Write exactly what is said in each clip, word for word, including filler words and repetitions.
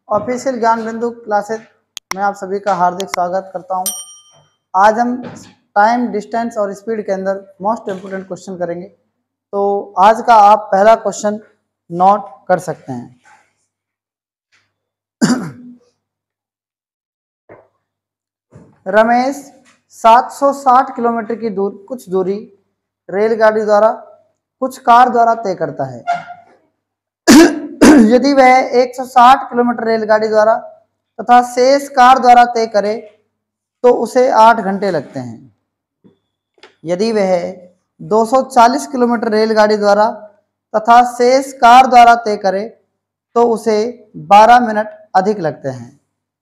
Official ज्ञान बिंदु classes में आप सभी का हार्दिक स्वागत करता हूं। आज हम टाइम, डिस्टेंस और स्पीड के अंदर मोस्ट इम्पोर्टेंट क्वेश्चन करेंगे। तो आज का आप पहला क्वेश्चन नोट कर सकते हैं। रमेश सात सौ साठ किलोमीटर की दूर कुछ दूरी रेलगाड़ी द्वारा कुछ कार द्वारा तय करता है। यदि वह एक सौ साठ किलोमीटर रेलगाड़ी द्वारा तथा शेष कार द्वारा तय करे तो उसे आठ घंटे लगते हैं। यदि वह दो सौ चालीस किलोमीटर रेलगाड़ी द्वारा तथा शेष कार द्वारा तय करे तो उसे बारह मिनट अधिक लगते हैं।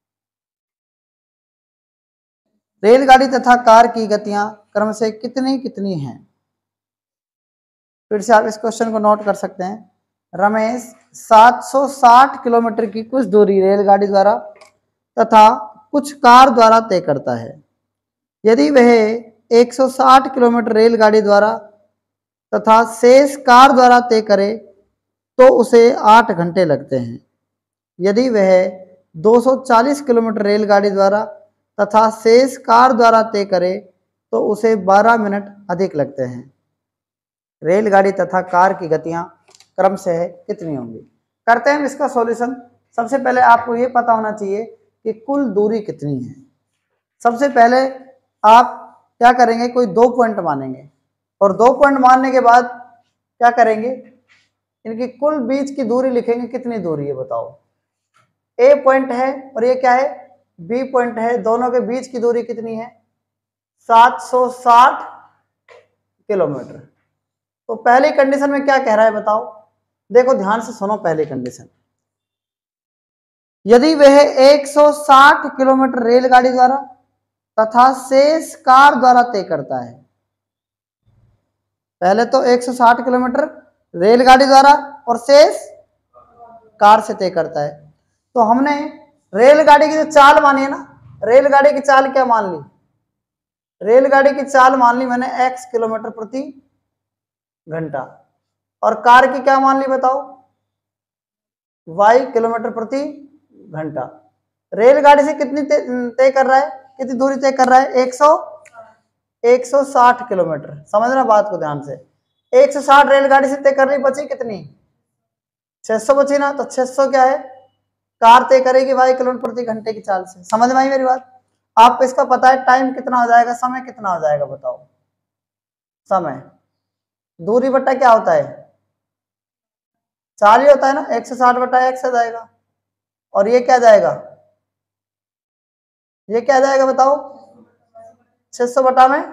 रेलगाड़ी तथा कार की गतियां क्रम से कितनी कितनी हैं? फिर से आप इस क्वेश्चन को नोट कर सकते हैं। रमेश सात सौ साठ किलोमीटर की कुछ दूरी रेलगाड़ी द्वारा तथा कुछ कार द्वारा तय करता है। यदि वह एक सौ साठ किलोमीटर रेलगाड़ी द्वारा तथा शेष कार द्वारा तय करे तो उसे आठ घंटे लगते हैं। यदि वह दो सौ चालीस किलोमीटर रेलगाड़ी द्वारा तथा शेष कार द्वारा तय करे तो उसे बारह मिनट अधिक लगते हैं। रेलगाड़ी तथा कार की गतियां क्रम से कितनी होंगी? करते हैं इसका सॉल्यूशन। सबसे पहले आपको ये पता होना चाहिए कि कुल दूरी कितनी है। सबसे पहले आप क्या करेंगे, कोई दो पॉइंट मानेंगे और दो पॉइंट मानने के बाद क्या करेंगे, इनकी कुल बीच की दूरी लिखेंगे। कितनी दूरी है बताओ? ए पॉइंट है और ये क्या है, बी पॉइंट है। दोनों के बीच की दूरी कितनी है? सात सौ साठ किलोमीटर। तो पहली कंडीशन में क्या कह रहा है बताओ? देखो ध्यान से सुनो पहली कंडीशन। यदि वह एक सौ साठ किलोमीटर रेलगाड़ी द्वारा तथा शेष कार द्वारा तय करता है। पहले तो एक सौ साठ किलोमीटर रेलगाड़ी द्वारा और शेष कार से तय करता है। तो हमने रेलगाड़ी की जो चाल मानी है ना, रेलगाड़ी की चाल क्या मान ली? रेलगाड़ी की चाल मान ली मैंने x किलोमीटर प्रति घंटा। और कार की क्या मान ली बताओ? y किलोमीटर प्रति घंटा। रेलगाड़ी से कितनी तय कर रहा है, कितनी दूरी तय कर रहा है? एक सौ एक सौ साठ किलोमीटर। समझना बात को ध्यान से। एक सौ साठ रेलगाड़ी से तय कर रही, बची कितनी? छह सौ बची ना। तो छह सौ क्या है, कार तय करेगी y किलोमीटर प्रति घंटे की चाल से। समझ में आई मेरी बात? आपको इसका पता है टाइम कितना हो जाएगा, समय कितना हो जाएगा बताओ? समय दूरी बट्टा क्या होता है? चाल ही होता है ना। एक सौ साठ बट्टा एक्स आ जाएगा। और ये क्या जाएगा, ये क्या जाएगा बताओ? छह सौ बटा में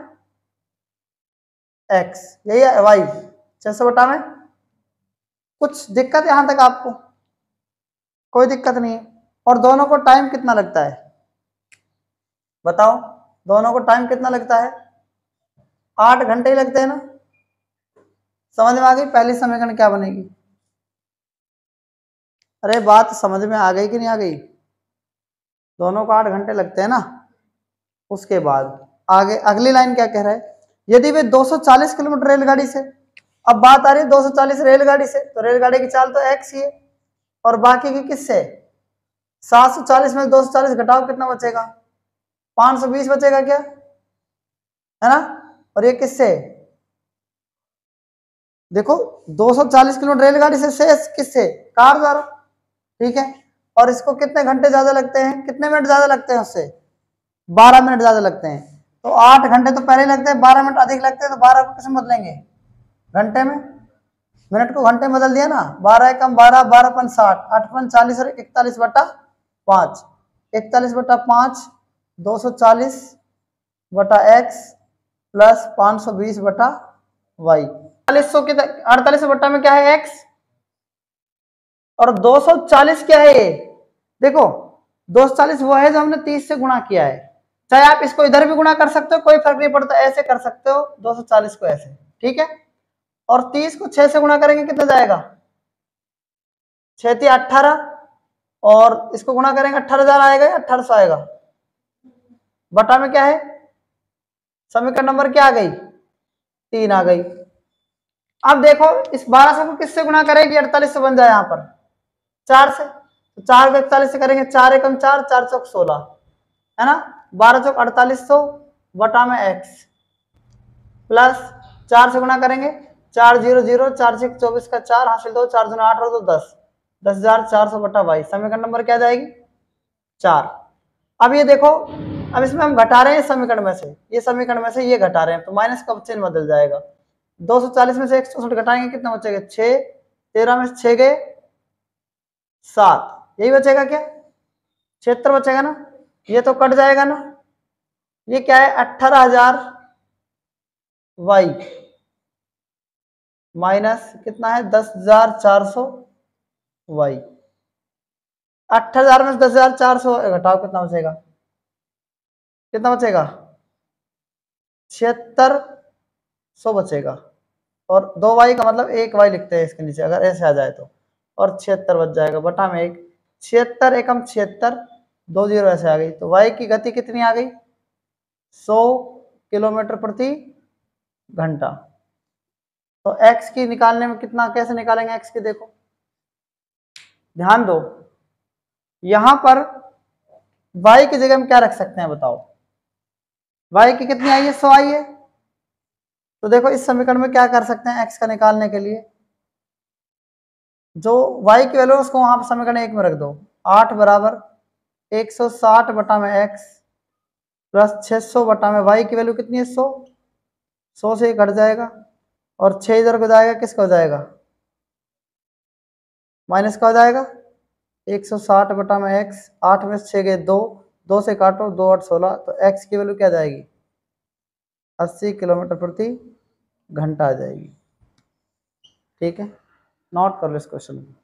x, यही है y। छह सौ बटा में। कुछ दिक्कत यहां तक आपको? कोई दिक्कत नहीं है। और दोनों को टाइम कितना लगता है बताओ? दोनों को टाइम कितना लगता है? आठ घंटे ही लगते हैं ना। समझ में आ गई? पहली समीकरण क्या बनेगी? अरे बात समझ में आ गई कि नहीं आ गई? दोनों को आठ घंटे लगते हैं ना। उसके बाद आगे अगली लाइन क्या कह रहा है? यदि वे दो सौ चालीस किलोमीटर रेलगाड़ी से, अब बात आ रही है दो सौ चालीस रेलगाड़ी से, तो रेलगाड़ी की चाल तो एक्स ही है। और बाकी की किससे? सात सौ चालीस में दो सौ चालीस घटाओ, कितना बचेगा? पाँच सौ बीस बचेगा क्या, है ना। और ये किससे? देखो दो सौ चालीस किलोमीटर रेलगाड़ी से, शेष किससे? कार द्वारा। ठीक है। और इसको कितने घंटे ज्यादा लगते हैं, कितने मिनट ज्यादा लगते हैं उससे? बारह मिनट ज्यादा लगते हैं। तो आठ घंटे तो पहले लगते हैं, बारह मिनट अधिक लगते हैं। तो बारह को किसमें बदलेंगे? घंटे में। मिनट को घंटे में बदल दिया ना। बारह कम बारह, बारह पन साठ, आठ पन चालीस और इकतालीस बटा पांच। इकतालीस बटा पांच, दो सौ चालीस बटा एक्स प्लस पांच सौ बीस बटा वाई। अड़तालीस सौ के अड़तालीस बट्टा में क्या है? एक्स। और दो सौ चालीस क्या है ये? देखो दो सौ चालीस वो है जो हमने तीस से गुणा किया है। चाहे आप इसको इधर भी गुणा कर सकते हो, कोई फर्क नहीं पड़ता, ऐसे कर सकते हो दो सौ चालीस को ऐसे। ठीक है। और तीस को छह से गुणा करेंगे कितना जाएगा? छह थी अट्ठारह, और इसको गुणा करेंगे अट्ठारह हजार आएगा, अट्ठारह सौ आएगा। बटा में क्या है? समीकरण नंबर क्या आ गई? तीन आ गई। अब देखो इस बारह सौ को किससे गुणा करेगी? अड़तालीस सौ बन जाए यहाँ पर चार से। तो चार को इकतालीस से करेंगे, चार एकम चार, चार चौक सोलह, है ना, बारह चौक अड़तालीस सौ बटा में एक्स, प्लस चार से गुणा करेंगे, चार जीरो जीरो, चार छः चौबीस का चार, हासिल दो, चार दूना आठ और दो दस, दस हजार चार सौ बटा बाईस, समीकरण नंबर क्या जाएगी, चार। अब ये देखो, अब इसमें हम घटा रहे हैं समीकरण में से, ये समीकरण में से ये घटा रहे हैं, तो माइनस का चिन्ह बदल जाएगा। दो सौ चालीस में से एक सौ चौसठ घटाएंगे, कितना बचेगा, छः, तेरह में से छः गए सात, यही बचेगा क्या, छिहत्तर बचेगा ना, ये तो कट जाएगा ना, ये क्या है, अठारह हजार वाई माइनस कितना है, दस हजार चार सौ वाई, अठारह हजार में से दस हजार चार सौ घटाओ, कितना बचेगा, कितना बचेगा, छिहत्तर सौ बचेगा, और दो वाई का मतलब एक वाई लिखते हैं इसके नीचे, अगर ऐसे आ जाए तो, और छिहत्तर बच जाएगा बटा में एक, छिहत्तर एकम छिहत्तर, दो जीरो ऐसे आ गई, तो वाई की गति कितनी आ गई, सौ किलोमीटर प्रति घंटा। तो एक्स की निकालने में कितना, कैसे निकालेंगे एक्स की, देखो ध्यान दो, यहां पर वाई की जगह हम क्या रख सकते हैं बताओ, वाई की कितनी आई है, सौ आई है, तो देखो इस समीकरण में क्या कर सकते हैं एक्स का निकालने के लिए, जो वाई की वैल्यू उसको वहां पर समीकरण एक में रख दो, आठ बराबर एक सौ साठ बटा में एक्स प्लस छह सौ बटा में वाई की वैल्यू कितनी है, सौ, सौ से घट जाएगा, और छह इधर को जाएगा, किसका हो जाएगा, माइनस का हो जाएगा, एक सौ साठ बटा में एक्स, आठ में से छः गए दो, दो से काटो, दो आठ सोलह, तो एक्स की वैल्यू क्या जाएगी, अस्सी किलोमीटर प्रति घंटा आ जाएगी। ठीक है, नोट कर लो इस क्वेश्चन को।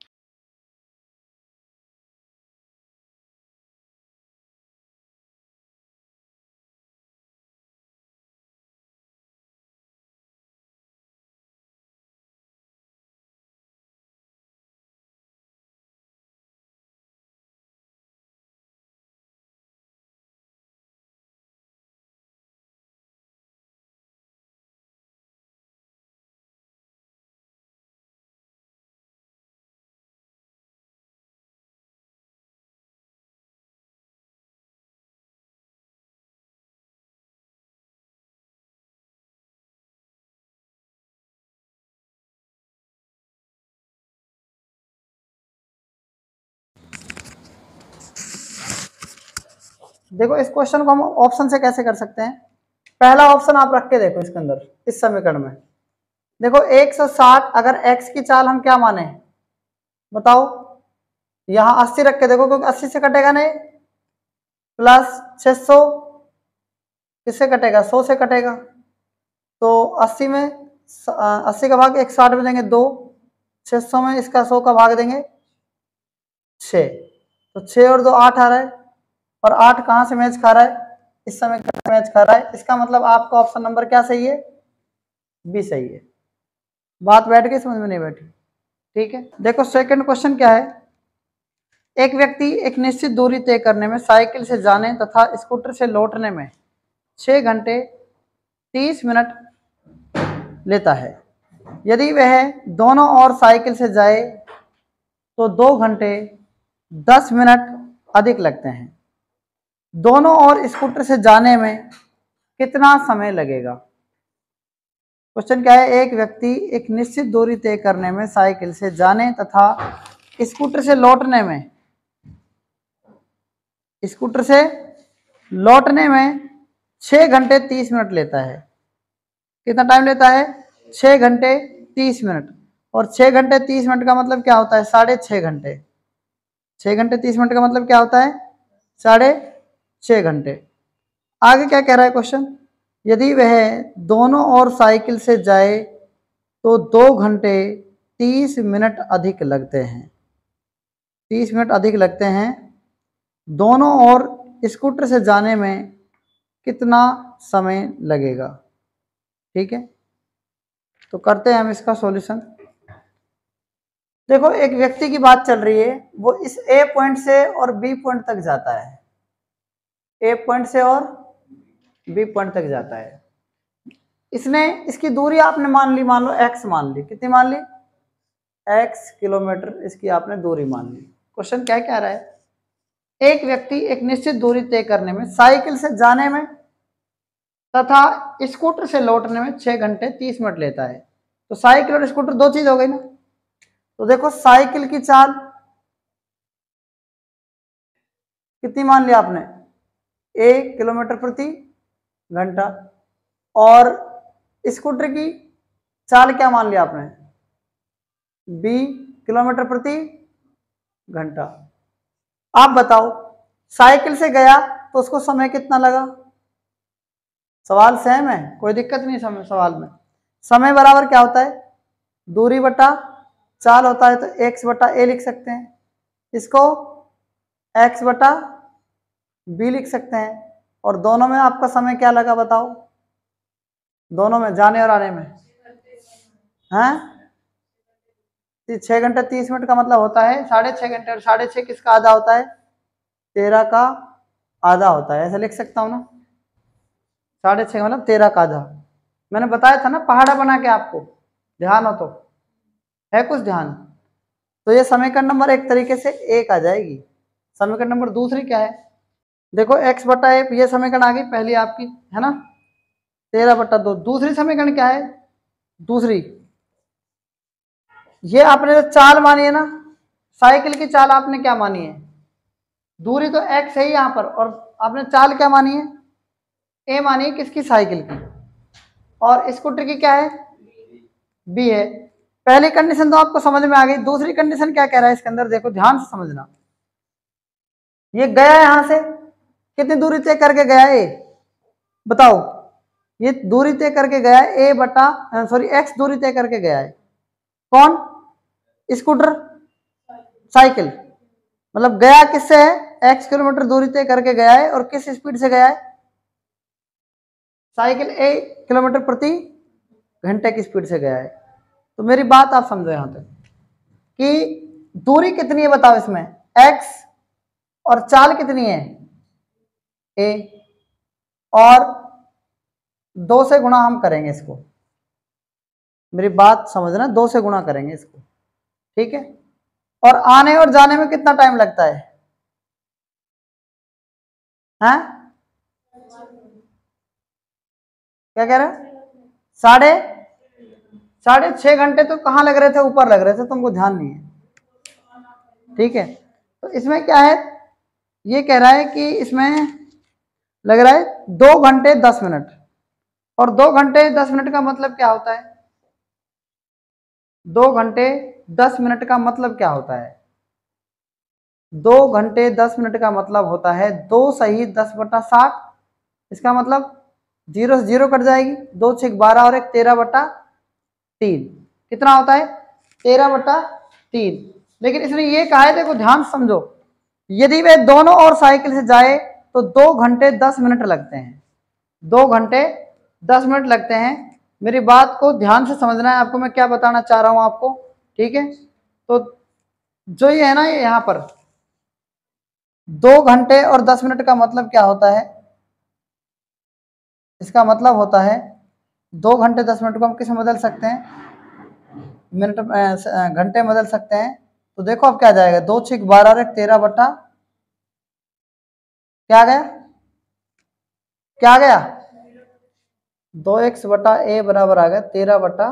देखो इस क्वेश्चन को हम ऑप्शन से कैसे कर सकते हैं, पहला ऑप्शन आप रख के देखो इसके अंदर, इस समीकरण में देखो एक सौ साठ, अगर x की चाल हम क्या माने बताओ, यहां अस्सी रख के देखो, क्योंकि अस्सी से कटेगा नहीं, प्लस छह सौ किससे कटेगा, सौ से कटेगा, तो अस्सी में अस्सी का भाग एक सौ साठ में देंगे दो, छह सौ में इसका सौ का भाग देंगे छः, तो छः और दो आठ आ रहा है, और आठ कहाँ से मैच खा रहा है, इस समय मैच खा रहा है, इसका मतलब आपका ऑप्शन नंबर क्या सही है, बी सही है। बात बैठ गई, समझ में नहीं बैठी, ठीक है। देखो सेकंड क्वेश्चन क्या है, एक व्यक्ति एक निश्चित दूरी तय करने में साइकिल से जाने तथा स्कूटर से लौटने में छः घंटे तीस मिनट लेता है, यदि वह दोनों ओर साइकिल से जाए तो दो घंटे दस मिनट अधिक लगते हैं, दोनों ओर स्कूटर से जाने में कितना समय लगेगा। क्वेश्चन क्या है, एक व्यक्ति एक निश्चित दूरी तय करने में साइकिल से जाने तथा स्कूटर से लौटने में स्कूटर से लौटने में छः घंटे तीस मिनट लेता है, कितना टाइम लेता है, छः घंटे तीस मिनट, और छः घंटे तीस मिनट का मतलब क्या होता है, साढ़े छः घंटे, छः घंटे तीस मिनट का मतलब क्या होता है, साढ़े छः घंटे। आगे क्या कह रहा है क्वेश्चन, यदि वह दोनों ओर साइकिल से जाए तो दो घंटे तीस मिनट अधिक लगते हैं, तीस मिनट अधिक लगते हैं, दोनों ओर स्कूटर से जाने में कितना समय लगेगा। ठीक है, तो करते हैं हम इसका सॉल्यूशन। देखो एक व्यक्ति की बात चल रही है, वो इस ए पॉइंट से और बी पॉइंट तक जाता है, ए पॉइंट से और बी पॉइंट तक जाता है, इसने इसकी दूरी आपने मान ली, मान लो एक्स मान ली, कितनी मान ली, एक्स किलोमीटर इसकी आपने दूरी मान ली। क्वेश्चन क्या कह रहा है, एक व्यक्ति एक निश्चित दूरी तय करने में साइकिल से जाने में तथा स्कूटर से लौटने में छह घंटे तीस मिनट लेता है। तो साइकिल और स्कूटर दो चीज हो गई ना। तो देखो साइकिल की चाल कितनी मान लिया आपने, एक किलोमीटर प्रति घंटा, और स्कूटर की चाल क्या मान लिया आपने, बी किलोमीटर प्रति घंटा। आप बताओ साइकिल से गया तो उसको समय कितना लगा, सवाल सेम है, कोई दिक्कत नहीं समय सवाल में। समय बराबर क्या होता है, दूरी बटा चाल होता है, तो एक्स बटा ए लिख सकते हैं, इसको एक्स बटा बी लिख सकते हैं। और दोनों में आपका समय क्या लगा बताओ, दोनों में जाने और आने में, हैं छह घंटे तीस मिनट का मतलब होता है साढ़े छह घंटे, और साढ़े छह किसका आधा होता है, तेरह का आधा होता है, ऐसा लिख सकता हूँ ना, साढ़े छह मतलब तेरह का आधा। मैंने बताया था ना पहाड़ा बना के आपको, ध्यान हो तो, है कुछ ध्यान। तो ये समीकरण नंबर एक तरीके से एक आ जाएगी। समीकरण नंबर दूसरी क्या है, देखो x बटा ए, ये समीकरण आ गई पहली आपकी, है ना, तेरह बटा दो। दूसरी समीकरण क्या है, दूसरी ये आपने जो चाल मानी है ना, साइकिल की चाल आपने क्या मानी है, दूरी तो x है ही यहाँ पर, और आपने चाल क्या मानी है, ए मानी है किसकी, साइकिल की, और स्कूटर की क्या है, बी है। पहली कंडीशन तो आपको समझ में आ गई। दूसरी कंडीशन क्या कह रहा है इसके अंदर, देखो ध्यान से समझना। ये गया है यहां से, कितनी दूरी तय करके गया है, बताओ, ये दूरी तय करके गया है ए बटा सॉरी एक्स दूरी तय करके गया है, कौन, स्कूटर, साइकिल, मतलब गया किससे है, एक्स किलोमीटर दूरी तय करके गया है, और किस स्पीड से गया है, साइकिल ए किलोमीटर प्रति घंटे की स्पीड से गया है। तो मेरी बात आप समझो यहां तक कि दूरी कितनी है बताओ इसमें, x, और चाल कितनी है a, और दो से गुणा हम करेंगे इसको, मेरी बात समझना, दो से गुणा करेंगे इसको, ठीक है। और आने और जाने में कितना टाइम लगता है, हैं क्या कह रहे हैं, साढ़े साढ़े छह घंटे तो कहाँ लग रहे थे, ऊपर लग रहे थे, तुमको ध्यान नहीं है, ठीक है। तो इसमें क्या है, ये कह रहा है कि इसमें लग रहा है दो घंटे दस मिनट, और दो घंटे दस मिनट का मतलब क्या होता है, दो घंटे दस मिनट का मतलब क्या होता है, दो घंटे दस मिनट का मतलब होता है दो सही दस बटा साठ, इसका मतलब जीरो से जीरो कट जाएगी, दो छः बारह और एक तेरह बटा तीन, कितना होता है, तेरह बटा तीन। लेकिन इसने ये कहा है, देखो ध्यान समझो, यदि वे दोनों और साइकिल से जाए तो दो घंटे दस मिनट लगते हैं, दो घंटे दस मिनट लगते हैं। मेरी बात को ध्यान से समझना है आपको, मैं क्या बताना चाह रहा हूं आपको, ठीक है। तो जो ये है ना, ये यहां पर दो घंटे और दस मिनट का मतलब क्या होता है, इसका मतलब होता है दो घंटे दस मिनट को हम किसमें बदल सकते हैं, मिनट घंटे में बदल सकते हैं। तो देखो अब क्या जाएगा, दो छिक बारह और एक तेरह बटा क्या गया, क्या गया, दो एक्स बटा ए बराबर आ गया तेरह बटा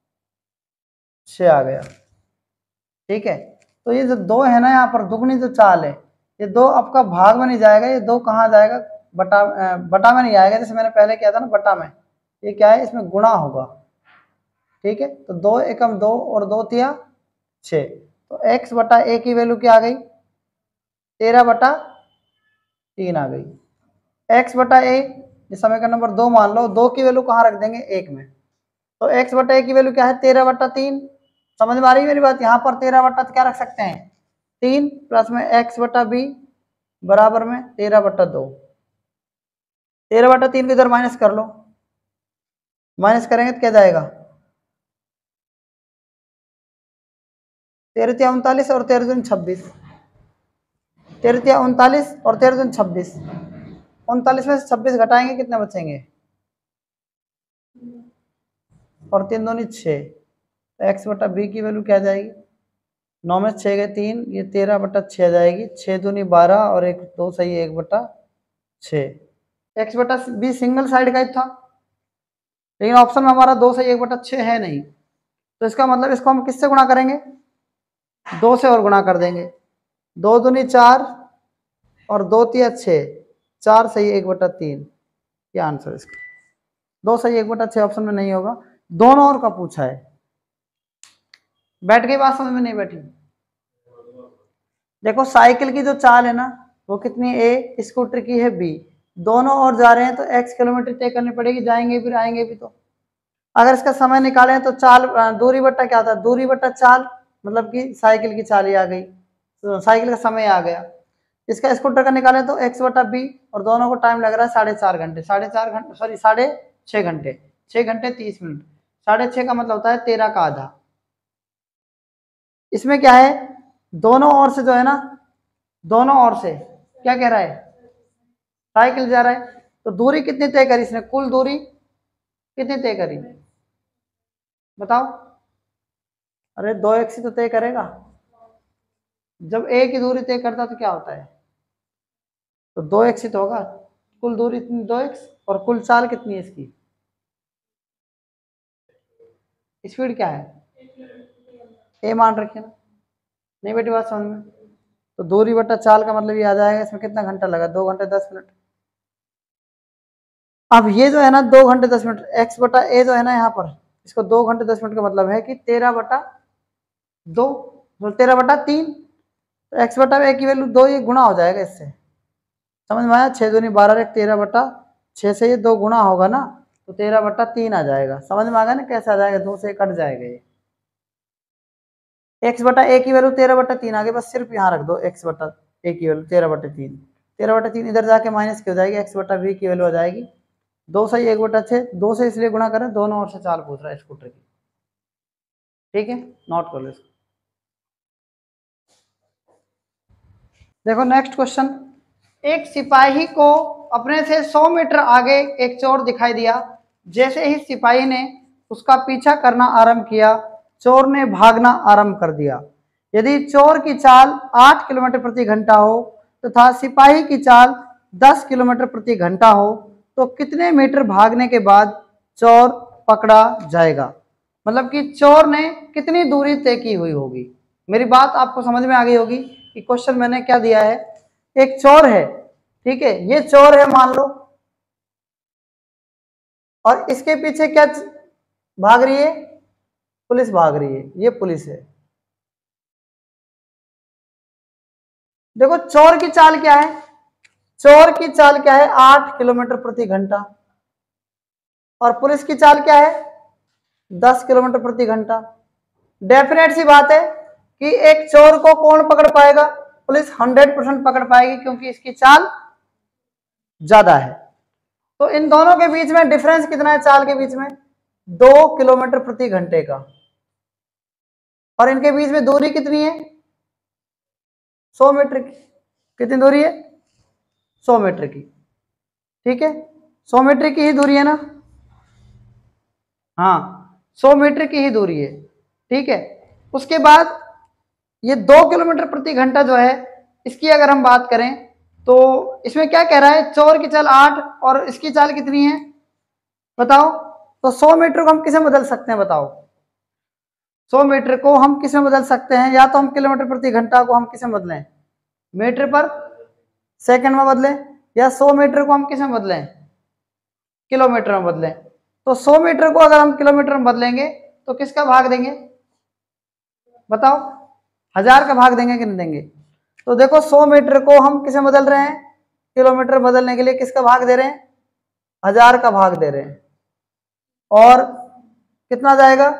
छः आ गया, ठीक है। तो ये जो दो है ना यहाँ पर दुगनी जो चाल है, ये दो आपका भाग में नहीं जाएगा, ये दो कहाँ जाएगा, बटा बटा में नहीं आएगा, जैसे मैंने पहले किया था ना बटा में, ये क्या है, इसमें गुणा होगा, ठीक है। तो दो एकम दो और दो तिया छः, तो x बटा ए की वैल्यू क्या आ गई, तेरह बटा तीन आ गई। x बटा ए समीकरण नंबर दो मान लो, दो की वैल्यू कहाँ रख देंगे, एक में, तो x बटा ए की वैल्यू क्या है, तेरह बटा तीन। समझ में आ रही है मेरी बात, यहाँ पर तेरह बटा क्या रख सकते हैं, तीन, प्लस में x बटा बी बराबर में तेरह बटा दो, तेरह बटा तीन को इधर माइनस कर लो, माइनस करेंगे तो क्या जाएगा, तेरह तिया उनतालीस और तेरह दूनी छब्बीस, तेरह तिया उनतालीस और तेरह दूनी छब्बीस, उनतालीस में से छब्बीस घटाएंगे कितने बचेंगे, और तीन दूनी छः, तो एक्स बटा बी की वैल्यू क्या जाएगी, नौ में छः गए तीन, ये तेरह बटा छः आ जाएगी, छः दूनी बारह और एक दो सही एक बटा छः। एक्स बटा बी सिंगल साइड का ही था, लेकिन ऑप्शन में हमारा दो सही एक बटा छः है नहीं, तो इसका मतलब इसको हम किससे गुणा करेंगे, दो से और गुणा कर देंगे। दो दूनी चार और दो तिया छः, चार सही एक बटा तीन, ये आंसर इसका। दो सही एक बटा छः ऑप्शन में नहीं होगा। दोनों और का पूछा है। बैठ गई बात समझ में, नहीं बैठी? देखो साइकिल की जो चाल है ना वो कितनी ए, स्कूटर की है बी, दोनों ओर जा रहे हैं तो एक्स किलोमीटर तय करनी पड़ेगी, जाएंगे भी आएंगे भी। तो अगर इसका समय निकालें तो चाल दूरी बट्टा क्या होता है, दूरी बट्टा चाल, मतलब कि साइकिल की चाल ही आ गई, तो साइकिल का समय आ गया। इसका स्कूटर का निकालें तो एक्स बटा बी, और दोनों को टाइम लग रहा है साढ़े चार घंटे, साढ़े चार घंटे सॉरी साढ़े छः घंटे, छः घंटे तीस मिनट, साढ़े छः का मतलब होता है तेरह का आधा। इसमें क्या है, दोनों ओर से जो है ना, दोनों ओर से क्या कह रहा है, साइकिल जा रहा है, तो दूरी कितनी तय करी इसने, कुल दूरी कितनी तय करी बताओ? अरे दो एक्स ही तो तय करेगा, जब ए की दूरी तय करता तो क्या होता है, तो दो एक्स ही तो होगा, कुल दूरी इतनी दो एक्स, और कुल चाल कितनी है इसकी, स्पीड क्या है, ए मान रखे ना, नहीं बेटी बात समझ में? तो दूरी बटा चाल का मतलब ये आ जाएगा, इसमें कितना घंटा लगा, दो घंटे दस मिनट। अब ये जो है ना दो घंटे दस मिनट, एक्स बटा ए जो है ना यहाँ पर, इसको दो घंटे दस मिनट का मतलब है कि तेरह बटा दो, तो तेरह बटा तीन, तो एक्स बटा ए की वैल्यू दो, ये गुणा हो जाएगा इससे, समझ में आया? छः दूनी बारह, एक तेरह बटा छः से ये दो गुणा होगा ना, तो तेरह बटा तीन आ जाएगा। समझ में आ गया ना कैसे आ जाएगा, दो से कट जाएगा ये। एक्स बटा ए की वैल्यू तेरह बटा तीन आ गई, बस सिर्फ यहाँ रख दो एक्स बटा ए की वैल्यू तेरह बटा तीन, तेरह बटा तीन इधर जाके माइनस की हो जाएगी, एक्स बटा बी की वैल्यू आ जाएगी दो सही एक बटा छः, दो से इसलिए गुणा करें दोनों ओर से चाल पूछ रहा है स्कूटर की, ठीक है, नोट कर लो इसको। देखो नेक्स्ट क्वेश्चन, एक सिपाही को अपने से सौ मीटर आगे एक चोर दिखाई दिया, जैसे ही सिपाही ने उसका पीछा करना आरंभ किया, चोर ने भागना आरंभ कर दिया। यदि चोर की चाल आठ किलोमीटर प्रति घंटा हो तथा तो सिपाही की चाल दस किलोमीटर प्रति घंटा हो, तो कितने मीटर भागने के बाद चोर पकड़ा जाएगा? मतलब कि चोर ने कितनी दूरी तय की हुई होगी। मेरी बात आपको समझ में आ गई होगी कि क्वेश्चन मैंने क्या दिया है। एक चोर है, ठीक है, ये चोर है मान लो, और इसके पीछे क्या भाग रही है, पुलिस भाग रही है, ये पुलिस है। देखो चोर की चाल क्या है, चोर की चाल क्या है, आठ किलोमीटर प्रति घंटा, और पुलिस की चाल क्या है, दस किलोमीटर प्रति घंटा। डेफिनेट सी बात है कि एक चोर को कौन पकड़ पाएगा, पुलिस हंड्रेड परसेंट पकड़ पाएगी, क्योंकि इसकी चाल ज्यादा है। तो इन दोनों के बीच में डिफरेंस कितना है, चाल के बीच में दो किलोमीटर प्रति घंटे का, और इनके बीच में दूरी कितनी है, सौ मीटर की। कितनी दूरी है, सौ मीटर की, ठीक है, सौ मीटर की ही दूरी है ना, हाँ सौ मीटर की ही दूरी है, ठीक है। उसके बाद ये दो किलोमीटर प्रति घंटा जो है, इसकी अगर हम बात करें तो इसमें क्या कह रहा है, चोर की चाल आठ और इसकी चाल कितनी है बताओ? तो सौ मीटर को हम किसे बदल सकते हैं बताओ? सौ मीटर को हम किसे बदल सकते हैं, या तो हम किलोमीटर प्रति घंटा को हम किसे बदलें, मीटर पर सेकंड में बदलें, या सौ मीटर को हम किसे बदलें, किलोमीटर में बदलें। तो सौ मीटर को अगर हम किलोमीटर में बदलेंगे तो किसका भाग देंगे बताओ? हजार का भाग देंगे कि नहीं देंगे? तो देखो सौ मीटर को हम किसे बदल रहे हैं, किलोमीटर बदलने के लिए किसका भाग दे रहे हैं, हजार का भाग दे रहे हैं, और कितना जाएगा,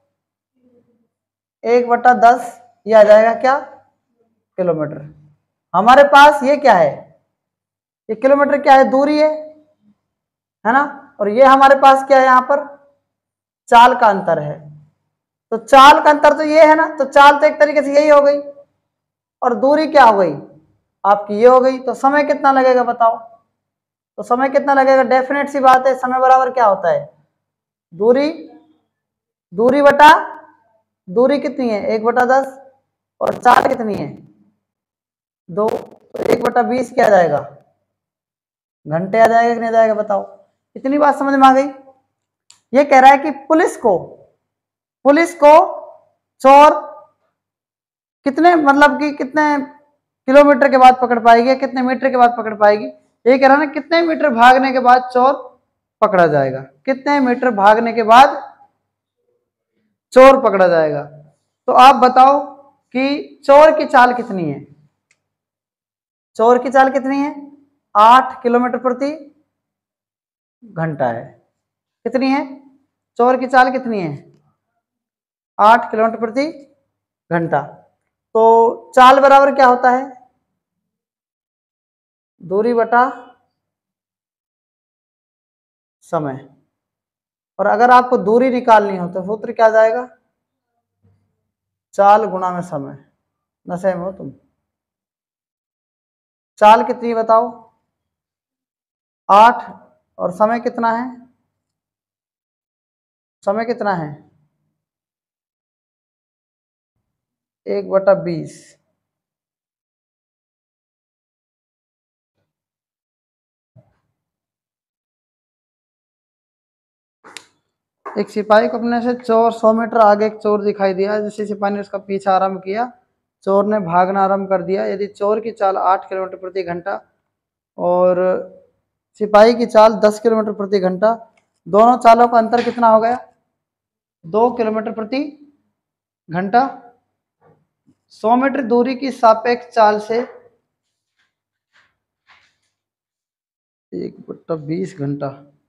एक बटा दस, ये आ जाएगा क्या, किलोमीटर। हमारे पास ये क्या है, ये किलोमीटर क्या है, दूरी है है ना, और ये हमारे पास क्या है, यहाँ पर चाल का अंतर है। तो चाल का अंतर तो ये है ना, तो चाल तो एक तरीके से यही हो गई, और दूरी क्या हो गई आपकी, ये हो गई। तो समय कितना लगेगा बताओ? तो समय कितना लगेगा, डेफिनेट सी बात है, समय बराबर क्या होता है, दूरी, दूरी बटा दूरी कितनी है, एक बटा दस, और चाल कितनी है दो, तो एक बटा बीस क्या आ जाएगा, घंटे आ जाएगा कि नहीं जाएगा बताओ। इतनी बात समझ में आ गई। ये कह रहा है कि पुलिस को पुलिस को चोर कितने मतलब कि कितने किलोमीटर के बाद पकड़ पाएगी, कितने मीटर के बाद पकड़ पाएगी। ये कह रहा है ना कितने मीटर भागने के बाद चोर पकड़ा जाएगा, कितने मीटर भागने के बाद चोर पकड़ा जाएगा। तो आप बताओ कि चोर की चाल कितनी है। चोर की चाल कितनी है, आठ किलोमीटर प्रति घंटा है। कितनी है चोर की चाल कितनी है, आठ किलोमीटर प्रति घंटा। तो चाल बराबर क्या होता है, दूरी बटा समय। और अगर आपको दूरी निकालनी हो तो सूत्र क्या जाएगा, चाल गुणा में समय। नशे में हो तुम। चाल कितनी बताओ, आठ, और समय कितना है, समय कितना है एक बटा बीस। एक सिपाही को अपने से चोर सौ मीटर आगे एक चोर दिखाई दिया। जैसे सिपाही ने उसका पीछा आरंभ किया, चोर ने भागना आरंभ कर दिया। यदि चोर की चाल आठ किलोमीटर प्रति घंटा और सिपाही की चाल दस किलोमीटर प्रति घंटा, दोनों चालों का अंतर कितना हो गया, दो किलोमीटर प्रति घंटा। सौ मीटर दूरी की सापेक्ष चाल से एक बट्टा बीस घंटा।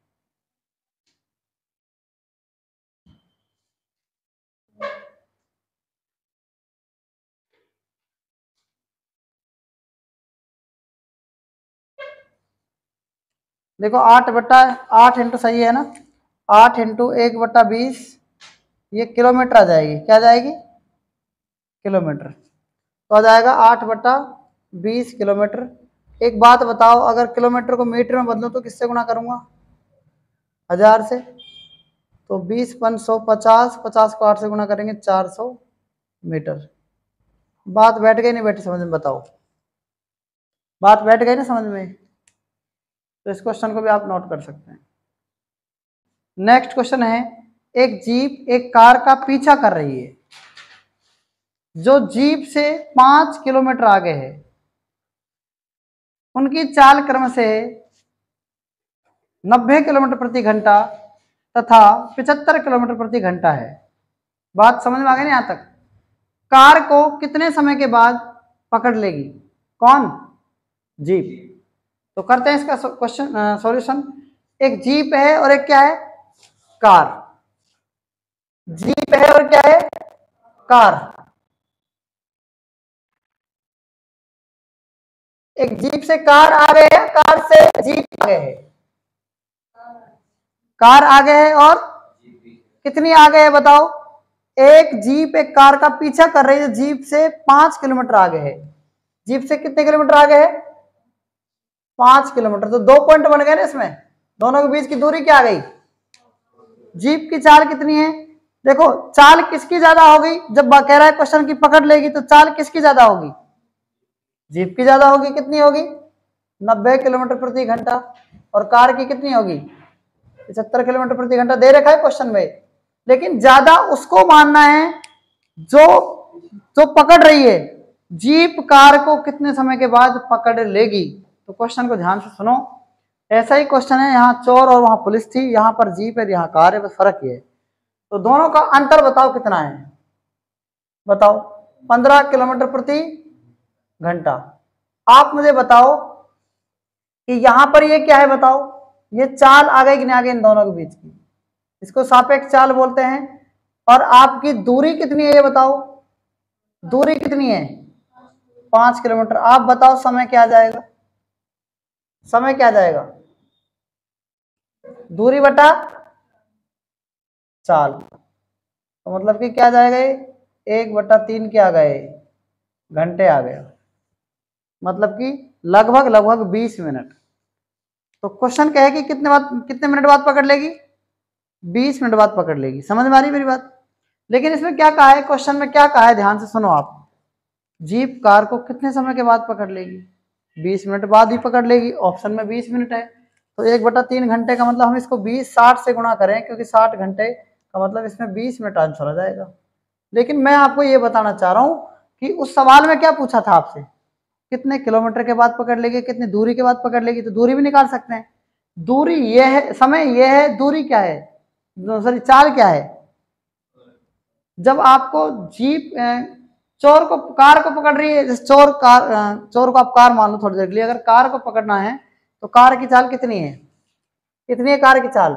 देखो आठ बट्टा आठ इंटू सही है ना, आठ इंटू एक बट्टा बीस, ये किलोमीटर आ जाएगी। क्या जाएगी, किलोमीटर। तो आ जाएगा आठ बट्टा बीस किलोमीटर। एक बात बताओ, अगर किलोमीटर को मीटर में बदलो तो किससे गुणा करूंगा, हजार से। तो बीस पन सौ पचास, पचास को आठ से गुणा करेंगे चार सौ मीटर। बात बैठ गई नहीं बैठी समझ में, बताओ बात बैठ गई ना समझ में। तो इस क्वेश्चन को भी आप नोट कर सकते हैं। नेक्स्ट क्वेश्चन है, एक जीप एक कार का पीछा कर रही है जो जीप से पांच किलोमीटर आगे है। उनकी चाल क्रम से नब्बे किलोमीटर प्रति घंटा तथा पिछहत्तर किलोमीटर प्रति घंटा है। बात समझ में आ गई ना यहां तक। कार को कितने समय के बाद पकड़ लेगी, कौन, जीप। तो करते हैं इसका क्वेश्चन सॉल्यूशन। एक जीप है और एक क्या है, कार। जीप है और क्या है, कार। एक जीप से कार आगे है, कार से जीप आगे है। कार आगे है और कितनी आगे है बताओ। एक जीप एक कार का पीछा कर रही है, जीप से पांच किलोमीटर आगे है। जीप से कितने किलोमीटर आगे है, पांच किलोमीटर। तो दो पॉइंट बन गए ना इसमें, दोनों के बीच की दूरी क्या आ गई। जीप की चाल कितनी है, देखो चाल किसकी ज्यादा होगी, जब कह रहा है क्वेश्चन की पकड़ लेगी तो चाल किसकी ज्यादा होगी, जीप की ज्यादा होगी। कितनी होगी, नब्बे किलोमीटर प्रति घंटा। और कार की कितनी होगी, पचहत्तर किलोमीटर प्रति घंटा। दे रखा है क्वेश्चन में, लेकिन ज्यादा उसको मानना है जो जो पकड़ रही है। जीप कार को कितने समय के बाद पकड़ लेगी। तो क्वेश्चन को ध्यान से सुनो। ऐसा ही क्वेश्चन है, यहाँ चोर और वहां पुलिस थी, यहाँ पर जीप है यहाँ कार है, बस फर्क ये है। तो दोनों का अंतर बताओ कितना है, बताओ पंद्रह किलोमीटर प्रति घंटा। आप मुझे बताओ कि यहां पर ये क्या है, बताओ ये चाल आ गई कि नहीं आ गई इन दोनों के बीच की, इसको सापेक्ष चाल बोलते हैं। और आपकी दूरी कितनी है ये बताओ, दूरी कितनी है, पांच किलोमीटर। आप बताओ समय क्या जाएगा, समय क्या जाएगा, दूरी बटा चाल। तो मतलब कि क्या जाएगा, ये एक बटा तीन क्या आ गए, घंटे आ गया। मतलब कि लगभग लगभग बीस मिनट। तो क्वेश्चन क्या है कि कितने बाद कितने मिनट बाद पकड़ लेगी, बीस मिनट बाद पकड़ लेगी। समझ में आ रही मेरी बात। लेकिन इसमें क्या कहा है, क्वेश्चन में क्या कहा है, ध्यान से सुनो आप। जीप कार को कितने समय के बाद पकड़ लेगी? बीस मिनट बाद ही पकड़ लेगी। ऑप्शन में बीस मिनट है, तो एक बटा तीन घंटे का मतलब हम इसको बीस साठ से गुणा करें, क्योंकि साठ घंटे का मतलब इसमें बीस मिनट आंसर आ जाएगा। लेकिन मैं आपको ये बताना चाह रहा हूँ कि उस सवाल में क्या पूछा था आपसे, कितने किलोमीटर के बाद पकड़ लेगी, कितनी दूरी के बाद पकड़ लेगी, तो दूरी भी निकाल सकते हैं। दूरी ये है, समय ये है, दूरी क्या है, सॉरी चाल क्या है। जब आपको जीप चोर को कार को पकड़ रही है, चोर कार चोर को आप कार मान लो थोड़ी देर के लिए, अगर कार को पकड़ना है तो कार की चाल कितनी है, कितनी है कार की चाल?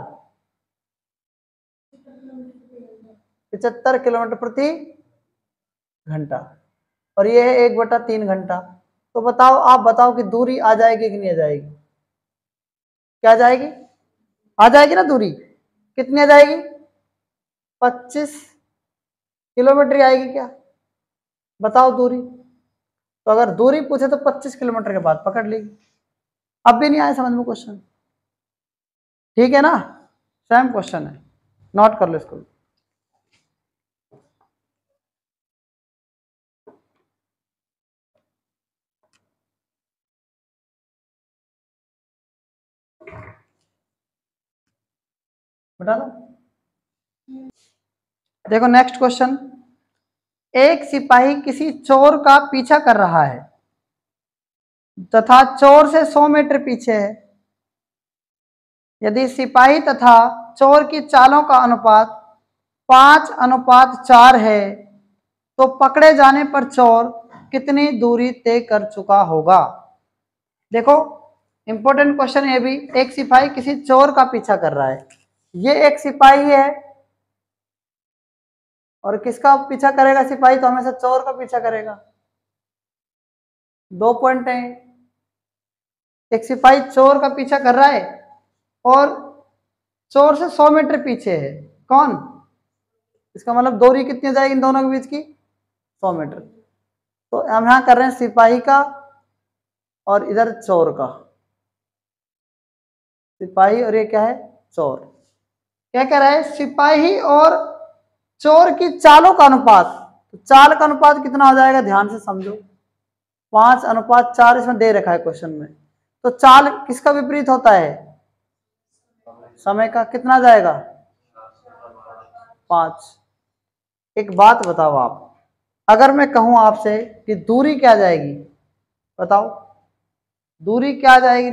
पचहत्तर किलोमीटर प्रति घंटा, और ये है एक बटा तीन घंटा। तो बताओ, आप बताओ कि दूरी आ जाएगी कि नहीं आ जाएगी? क्या आ जाएगी? आ जाएगी ना दूरी। कितनी आ जाएगी? पच्चीस किलोमीटर आएगी क्या? बताओ दूरी। तो अगर दूरी पूछे तो पच्चीस किलोमीटर के बाद पकड़ लेगी। अब भी नहीं आया समझ में क्वेश्चन? ठीक है ना, सेम क्वेश्चन है, नोट कर लो इसको। बता दो। देखो नेक्स्ट क्वेश्चन, एक सिपाही किसी चोर का पीछा कर रहा है तथा चोर से सौ मीटर पीछे है। यदि सिपाही तथा चोर की चालों का अनुपात पांच अनुपात चार है तो पकड़े जाने पर चोर कितनी दूरी तय कर चुका होगा? देखो इंपॉर्टेंट क्वेश्चन है भी। एक सिपाही किसी चोर का पीछा कर रहा है, ये एक सिपाही है, और किसका पीछा करेगा सिपाही? तो हमेशा चोर का पीछा करेगा। दो पॉइंट है, एक सिपाही चोर का पीछा कर रहा है और चोर से सौ मीटर पीछे है। कौन? इसका मतलब दूरी कितनी जाएगी इन दोनों के बीच की? सौ मीटर। तो हम यहां कर रहे हैं सिपाही का और इधर चोर का। सिपाही और ये क्या है? चोर। क्या कह रहा है? सिपाही और चोर की चालों का अनुपात। तो चाल का अनुपात कितना हो जाएगा, ध्यान से समझो। पांच अनुपात चार इसमें दे रखा है क्वेश्चन में। तो चाल किसका विपरीत होता है? समय का। कितना जाएगा? पांच। एक बात बताओ आप, अगर मैं कहूं आपसे कि दूरी क्या जाएगी, बताओ दूरी क्या जाएगी?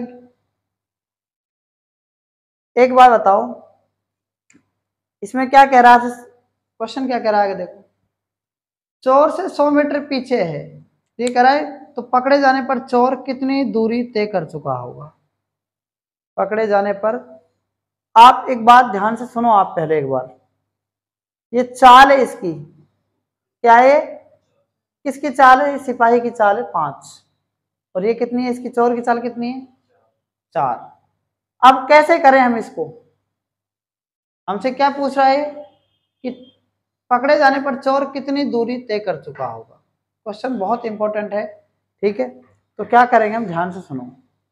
एक बार बताओ, इसमें क्या कह रहा है क्वेश्चन, क्या कह रहा है? देखो चोर से सौ मीटर पीछे है, ये कह रहा है तो पकड़े जाने पर चोर कितनी दूरी तय कर चुका होगा? पकड़े जाने पर, आप एक बात ध्यान से सुनो आप पहले एक बार। ये चाल है इसकी, क्या है? किसकी चाल है? सिपाही की चाल है पांच, और ये कितनी है इसकी? चोर की चाल कितनी है? चार। अब कैसे करें हम इसको? हमसे क्या पूछ रहा है कि पकड़े जाने पर चोर कितनी दूरी तय कर चुका होगा। क्वेश्चन बहुत इंपॉर्टेंट है, ठीक है? तो क्या करेंगे हम, ध्यान से सुनो।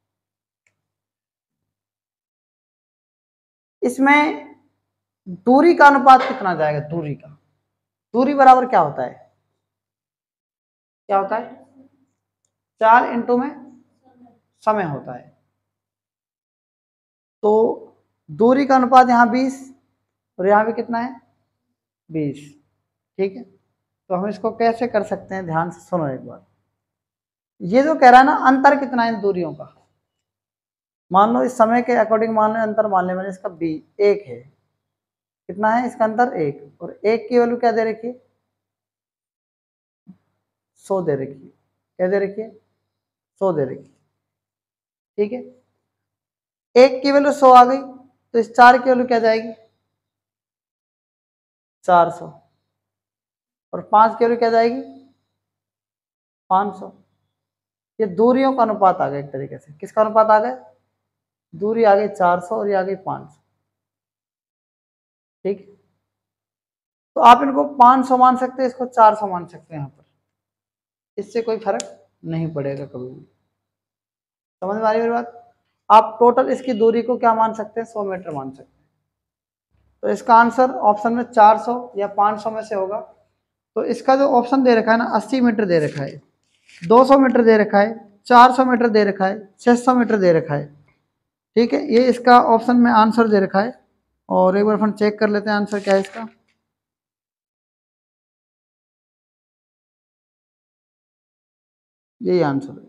इसमें दूरी का अनुपात कितना जाएगा? दूरी का, दूरी बराबर क्या होता है? क्या होता है? चार इंटू में समय होता है। तो दूरी का अनुपात यहाँ बीस और यहाँ भी कितना है? बीस। ठीक है, तो हम इसको कैसे कर सकते हैं, ध्यान से सुनो एक बार। ये जो कह रहा है ना, अंतर कितना है इन दूरियों का, मान लो इस समय के अकॉर्डिंग मान लो अंतर मान ले मैंने, इसका बी एक है। कितना है इसका अंतर? एक। और एक की वैल्यू क्या दे रखी है? सौ दे रखी है। क्या दे रखी है? सौ दे रखी है। ठीक है, एक की वैल्यू सौ आ गई, तो इस चार की वैल्यू क्या जाएगी? चार सौ। और पांच की वैल्यू क्या जाएगी? पांच सौ। ये दूरियों का अनुपात आ गया एक तरीके से। किसका अनुपात आ गया? दूरी आ गई चार सौ और ये आ गई पांच सौ। ठीक, तो आप इनको पांच सौ मान सकते हैं, इसको चार सौ मान सकते हैं। यहाँ पर इससे कोई फर्क नहीं पड़ेगा कभी भी। समझ में आ रही है मेरी बात? आप टोटल इसकी दूरी को क्या मान सकते हैं? सौ मीटर मान सकते हैं। तो इसका आंसर ऑप्शन में चार सौ या पांच सौ में से होगा। तो इसका जो ऑप्शन दे रखा है ना, अस्सी मीटर दे रखा है, दो सौ मीटर दे रखा है, चार सौ मीटर दे रखा है, छह सौ मीटर दे रखा है। ठीक है, ये इसका ऑप्शन में आंसर दे रखा है। और एक बार फिर चेक कर लेते हैं आंसर क्या है इसका। यही आंसर है।